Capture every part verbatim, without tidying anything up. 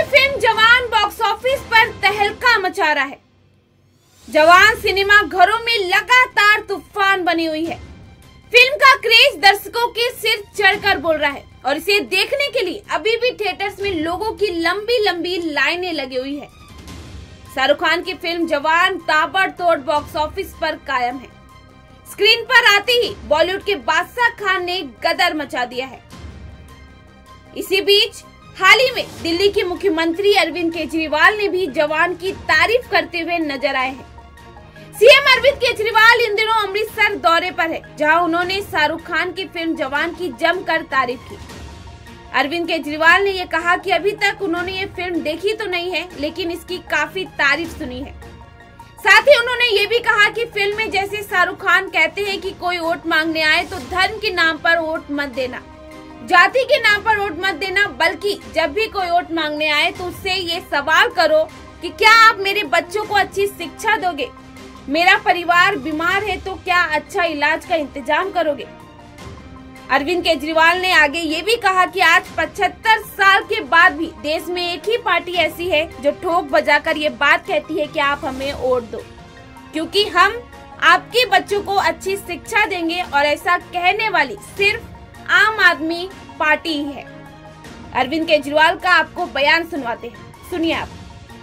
Film जवान box office पर तहलका मचा रहा है। जवान सिनेमा घरों में लगातार तूफान बनी हुई है। फिल्म का क्रेज दर्शकों के सिर चढ़कर बोल रहा है और इसे देखने के लिए अभी भी थिएटर्स में लोगों की लंबी लंबी लाइनें लगी हुई है। शाहरुख खान की फिल्म जवान ताबड़तोड़ बॉक्स ऑफिस पर कायम है। स्क्रीन पर आते ही बॉलीवुड के बादशाह खान ने गदर मचा दिया है। इसी बीच हाल ही में दिल्ली के मुख्यमंत्री अरविंद केजरीवाल ने भी जवान की तारीफ करते हुए नजर आए हैं। सीएम अरविंद केजरीवाल इन दिनों अमृतसर दौरे पर है, जहां उन्होंने शाहरुख खान की फिल्म जवान की जमकर तारीफ की। अरविंद केजरीवाल ने यह कहा कि अभी तक उन्होंने ये फिल्म देखी तो नहीं है, लेकिन इसकी काफी तारीफ सुनी है। साथ ही उन्होंने ये भी कहा कि फिल्म में जैसे शाहरुख खान कहते हैं कि कोई वोट मांगने आए तो धर्म के नाम पर वोट मत देना, जाति के नाम पर वोट मत देना, बल्कि जब भी कोई वोट मांगने आए तो उससे ये सवाल करो कि क्या आप मेरे बच्चों को अच्छी शिक्षा दोगे, मेरा परिवार बीमार है तो क्या अच्छा इलाज का इंतजाम करोगे। अरविंद केजरीवाल ने आगे ये भी कहा कि आज पचहत्तर साल के बाद भी देश में एक ही पार्टी ऐसी है जो ठोक बजाकर ये बात कहती है कि आप हमें वोट दो, क्योंकि हम आपके बच्चों को अच्छी शिक्षा देंगे, और ऐसा कहने वाली सिर्फ आम आदमी पार्टी ही है। अरविंद केजरीवाल का आपको बयान सुनवाते हैं, सुनिए आप।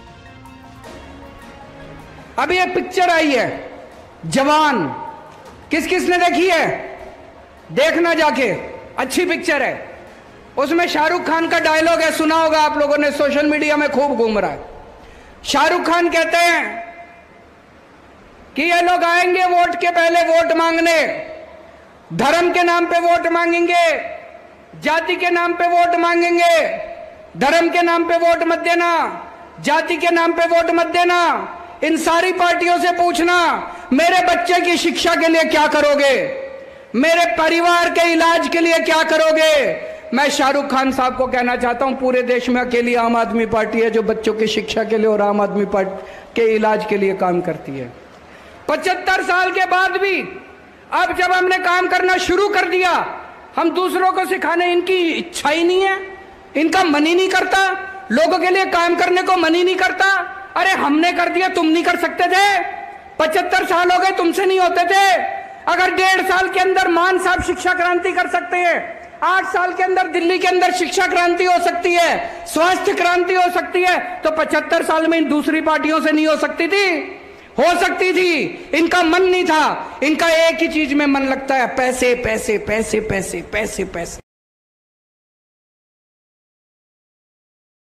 अभी एक पिक्चर आई है जवान, किस किस ने देखी है? देखना जाके, अच्छी पिक्चर है। उसमें शाहरुख खान का डायलॉग है, सुना होगा आप लोगों ने, सोशल मीडिया में खूब घूम रहा है। शाहरुख खान कहते हैं कि ये लोग आएंगे वोट के पहले वोट मांगने, धर्म के नाम पे वोट मांगेंगे, जाति के नाम पे वोट मांगेंगे, धर्म के नाम पे वोट मत देना, जाति के नाम पे वोट मत देना। इन सारी पार्टियों से पूछना मेरे बच्चे की शिक्षा के लिए क्या करोगे, मेरे परिवार के इलाज के लिए क्या करोगे। मैं शाहरुख खान साहब को कहना चाहता हूं, पूरे देश में अकेली आम आदमी पार्टी है जो बच्चों की शिक्षा के लिए और आम आदमी पार्टी के इलाज के लिए काम करती है। पचहत्तर साल के बाद भी अब जब हमने काम करना शुरू कर दिया, हम दूसरों को सिखाने, इनकी इच्छा ही नहीं है, इनका मन ही नहीं करता, लोगों के लिए काम करने को मन ही नहीं करता। अरे हमने कर दिया, तुम नहीं कर सकते थे? पचहत्तर साल हो गए, तुमसे नहीं होते थे? अगर डेढ़ साल के अंदर मान साहब शिक्षा क्रांति कर सकते हैं, आठ साल के अंदर दिल्ली के अंदर शिक्षा क्रांति हो सकती है, स्वास्थ्य क्रांति हो सकती है, तो पचहत्तर साल में इन दूसरी पार्टियों से नहीं हो सकती थी? हो सकती थी। इनका मन नहीं था, इनका एक ही चीज में मन लगता है, पैसे पैसे पैसे पैसे पैसे पैसे।